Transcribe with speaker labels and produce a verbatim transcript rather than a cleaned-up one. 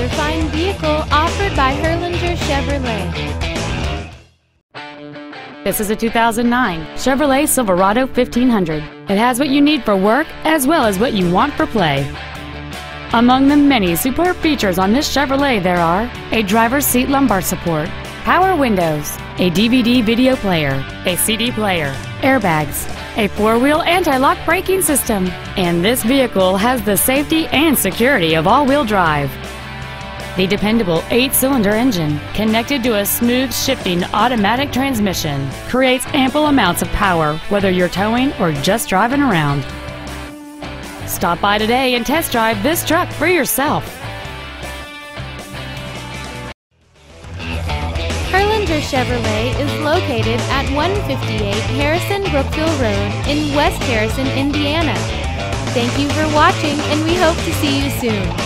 Speaker 1: refined vehicle offered by Hurlinger Chevrolet.
Speaker 2: This is a two thousand nine Chevrolet Silverado fifteen hundred. It has what you need for work as well as what you want for play. Among the many superb features on this Chevrolet there are a driver's seat lumbar support, power windows, a D V D video player, a C D player, airbags, a four-wheel anti-lock braking system, and this vehicle has the safety and security of all-wheel drive. The dependable eight-cylinder engine, connected to a smooth shifting automatic transmission, creates ample amounts of power whether you're towing or just driving around. Stop by today and test drive this truck for yourself.
Speaker 1: Hurlinger Chevrolet is located at one fifty-eight Harrison Brookville Road in West Harrison, Indiana. Thank you for watching, and we hope to see you soon.